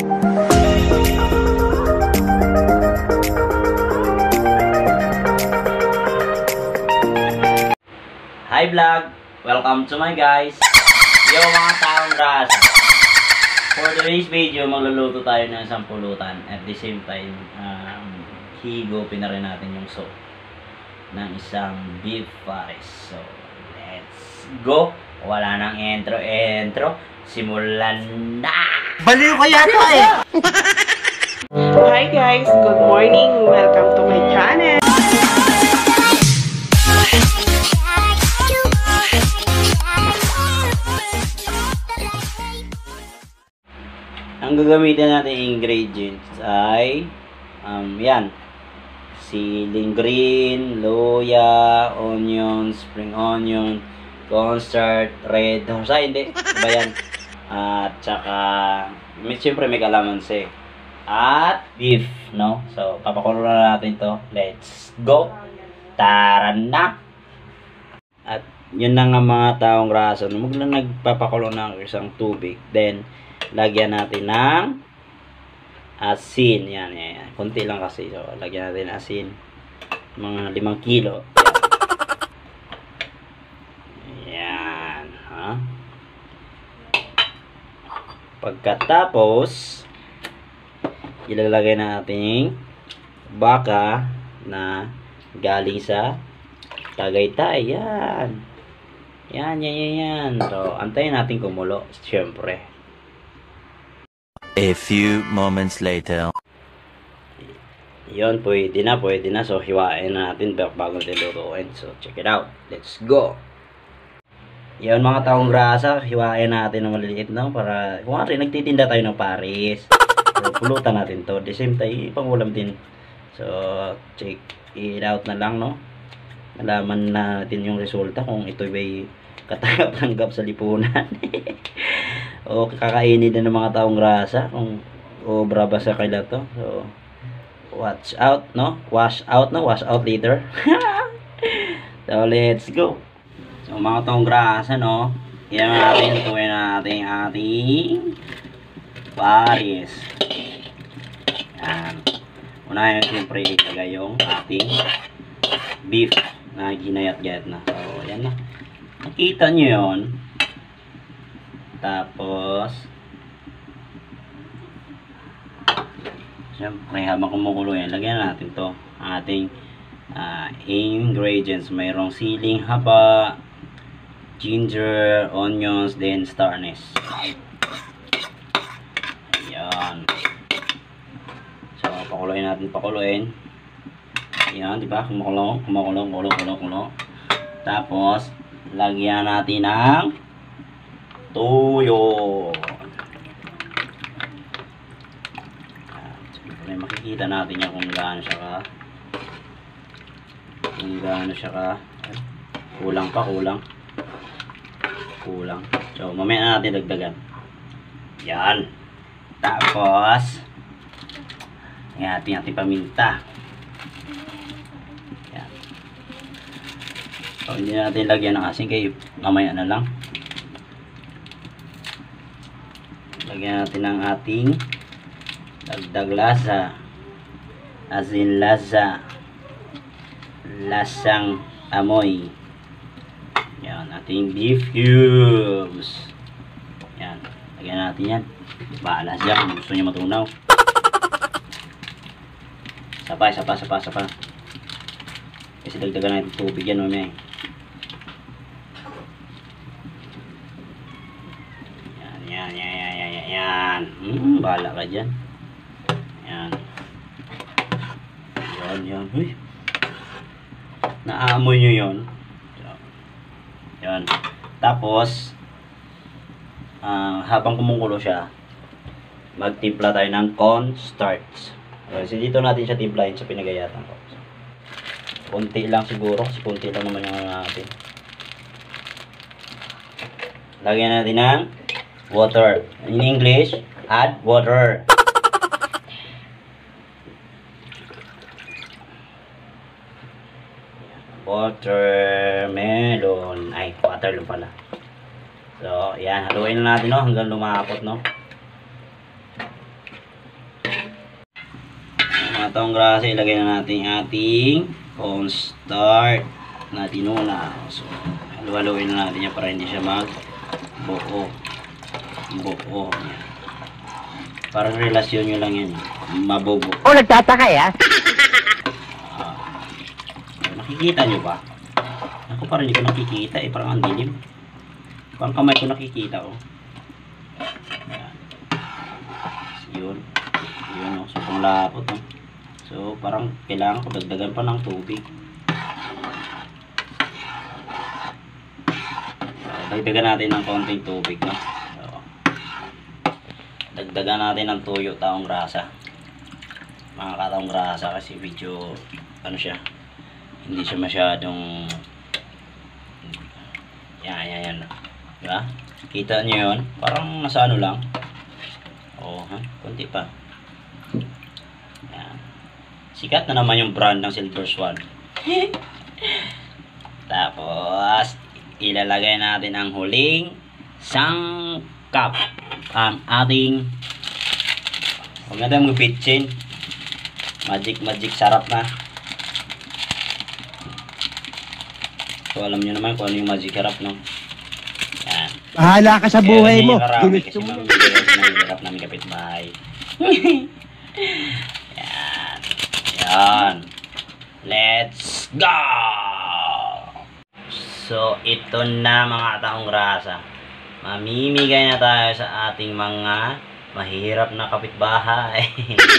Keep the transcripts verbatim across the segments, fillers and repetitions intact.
Hi vlog! Welcome to my guys! Yo mga taong grasa! For today's video, magluluto tayo ng isang pulutan. At the same time, um, higupin na rin natin yung soup ng isang beef fries. So, let's go! Wala nang intro-intro. Simulan na! Baliw ka yata eh! Hi guys! Good morning! Welcome to my channel! Ang gagamitin natin ingredients ay um, yan, siling green, luya, onion, spring onion, cornstarch, red horse, hindi, ba yan? At saka may, siyempre may kalamansi at beef, no? So papakulo na natin to. Let's go! Tara na! At yun na nga mga taong raso, magla nagpapakulo ng isang tubig, then lagyan natin ng asin. Yan, yan, yan. Kunti lang kasi. So, lagyan natin ng asin. Mga limang kilo. Yan. Ha? Pagkatapos, ilalagay natin baka na galing sa Tagaytay. Yan. Yan, yan, yan, yan. So, antayin natin kumulo. Siyempre. A few moments later. Yon, pwede na, pwede na. So, hiwain na natin bago natin lutuin. So, check it out. Let's go! Yon, mga taong grasa, hiwain natin ng maliliit, no? Para, kung nga rin, nagtitinda tayo ng paris. So, pulutan natin to. The same time, pangulam din. So, check it out na lang, no? Malaman natin yung resulta kung ito ba'y katanggap-tanggap sa lipunan. O kakainin na ng mga taong grasa kung obra ba sa kaila to. So watch out, no? Wash out, no? Wash out later. So let's go. So mga taong grasa, no? Yan natin, tuwin natin ating paris. Yan. Unahin siyempre ilagay yung ating beef na ginayat-gayat na. So yan na. Nakita nyo yun. Tapos, siyempre habang kumukulo yan, lagyan natin to ating uh, ingredients. Mayroong siling haba, ginger, onions, then star anise. Ayan. So, pakuluin natin, pakuluin. Ayan, diba? Kumukulong, kumukulong, kulong, kulong, kulong. Tapos, lagyan natin ng tuyo. Siyempre makikita natin yan kung gaano siya ka kung gaano siya ka kulang pa, kulang kulang. So mamaya na natin dagdagan yan. Tapos yan, ating ating paminta yan. So hindi natin lagyan ng asin kayo, mamaya na lang. Lagyan natin ang ating dagdag lasa, asin lasa, lasang amoy. Yan, ating beef cubes. Yan, lagyan natin yan. Bahala siya kung gusto niya matunaw. Sapa, sapa, sapa, sapa. Kasi dagdagan natin tubig yan mamaya. Yan, yan, yan. Yan. Hmm, bahala ka dyan. Yan. Yan, yan. Uy. Naamoy nyo yun. Yan. Tapos, uh, habang kumukulo siya, magtimpla tayo ng cornstarch. Kasi dito natin siya timplahin sa pinagayatan ko. Kunti lang siguro, kasi kunti lang naman yung natin. Lagyan natin ng water. In English, add water. Watermelon. Ay, watermelon pala. So, yan. Haluin na natin, no? Hanggang lumapot, no? Mga taong grasa, ilagay na natin ating cornstarch na tinuna. So, halu-haluin na natin yan para hindi siya mag-buo. Buo. Parang relasyon nyo lang yan. Mabubo. Oh, nagtataka ya? Uh, nakikita nyo ba? Ako parang hindi ko nakikita eh. Parang ang dilim. Parang kamay ko nakikita oh. Ayan. Yun. Yun oh. Sobrang lapot oh. So parang kailangan ko dagdagan pa ng tubig. So, dagdagan natin ng konting tubig no. So, dagdagan natin ng tuyo taong grasa. Mga kataong grasa kasi medyo ano siya. Hindi siya masyadong yan yan yan. Diba? Kita nyo yun? Parang nasa ano lang. Oo, ha? Kunti pa. Yan. Sikat na naman yung brand ng Silver Swan. Tapos, ilalagay natin ang huling sangkap. Ang ating huwag na tayong mag-bitchin. Magic, magic, sarap na. So, alam nyo naman kung ano yung magic sarap, no? Yan. Bahala ka sa buhay mo. Gusto mo. Kasi hirap namin kapitbahay. Yan. Yan. Let's go! So, ito na mga taong grasa. Mamimigay na tayo sa ating mga mahirap na kapitbahay.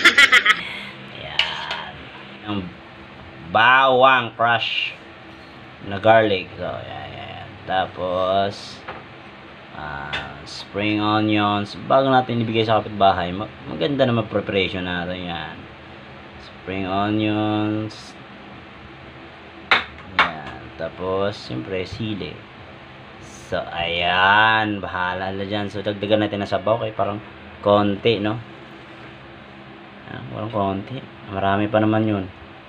Yan. Yung bawang crush na garlic. So, yan, yan, yan. Tapos, uh, spring onions. Bago natin ibigay sa kapitbahay, mag maganda na mag-preparation natin yan. Spring onions. Yan. Tapos, siyempre, sili. So, ayan. Bahala na dyan. So, dagdagan natin na sabaw kay parang konti, no? Ayan, parang konti. Marami pa naman yun.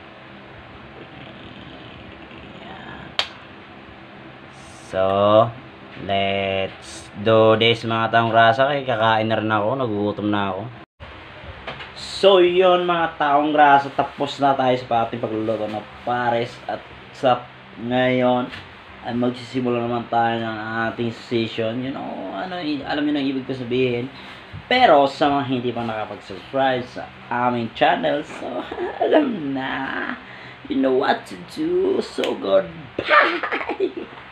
So, let's do this mga taong grasa. Kaya kakain na rin ako. Nagugutom na ako. So, yun mga taong grasa. Tapos na tayo sa ating pagluluto ng pares at sap. Ngayon, ay magsisimula naman tayo ng ating session. You know, ano, alam nyo na ibig ko sabihin. Pero, sa mga hindi pa nakapag-subscribe sa aming channel, so, alam na. You know what to do. So, goodbye!